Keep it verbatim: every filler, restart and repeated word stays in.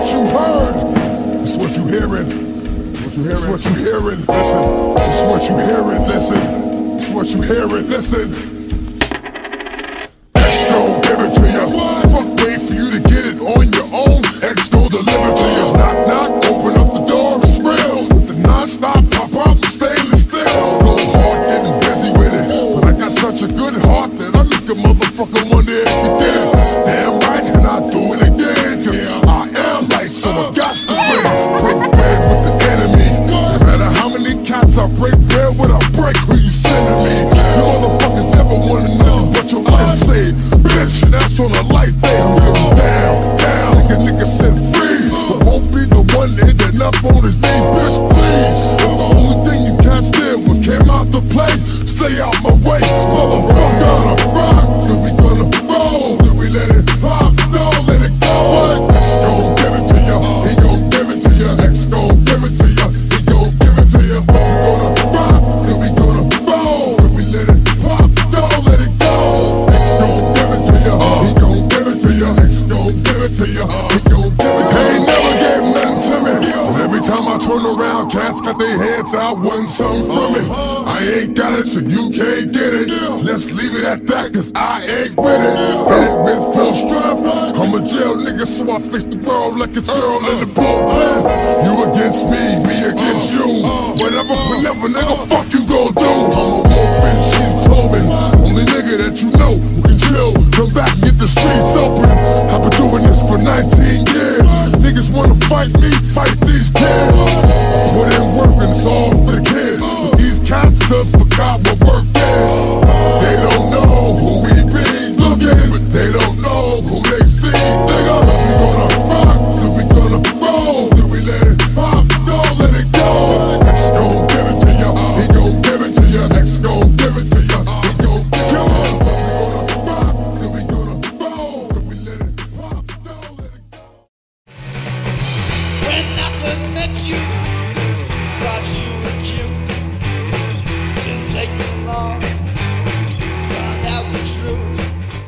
what you heard. It's what you hearing. It's what you hearing. Listen. It's what you hearing. Listen. It's what you hearing. Listen. X gon' give it to you. Fuck, wait for you to get it on your own. X gon' deliver to you. Knock, knock, open up the door, it's real. With the non-stop pop-up, stainless steel. Go hard, getting busy with it. But I got such a good heart that I make a motherfucker wonder if you did. Damn right, and I do it again. Cause I am right, so I got to win. Break bread with the enemy. No matter how many cats I break bread with, I break who you sending me. You motherfuckers never wanna know what your life say. Bitch, that's on a life day. Down, down, like a nigga said freeze. But won't be the one ending up on his knee, bitch, please. Cause the only thing you can't steal was came out to play. Stay out my way, motherfucker. Gonna rock, cause we gonna roll. Till we let it pop, don't let it go. What? X gon' give it to you, he gon' give it to you. X gon' give it to you, he gon' give it to you. We gonna rock, till we gonna roll. Till we let it pop, don't let it go. X gon' give it to you, he gon' give it to you. X gon' give it to you, he gon' give it to you. He ain't never gave nothing to me. And every time I turn around, cats got their heads out, wanting something from it. I ain't got it, so you can't get it. Let's leave it at that, cause I ain't with it. Hit it with full strength. I'm a jail nigga, so I face the world like it's Earl in the bullpen. You against me, me against you. Whatever, whenever, nigga, fuck you gon' do. I'm a wolf in sheep's clothing. Only nigga that you know who can chill. Come back and get the streets open. I've been doing this for nineteen years. Niggas wanna fight me, fight this.